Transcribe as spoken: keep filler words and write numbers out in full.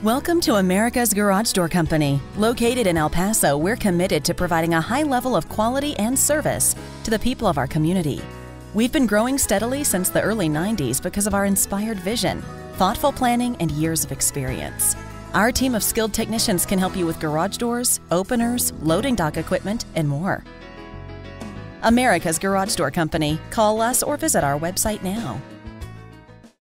Welcome to America's Garage Door Company. Located in El Paso, we're committed to providing a high level of quality and service to the people of our community. We've been growing steadily since the early nineties because of our inspired vision, thoughtful planning, and years of experience. Our team of skilled technicians can help you with garage doors, openers, loading dock equipment, and more. America's Garage Door Company. Call us or visit our website now.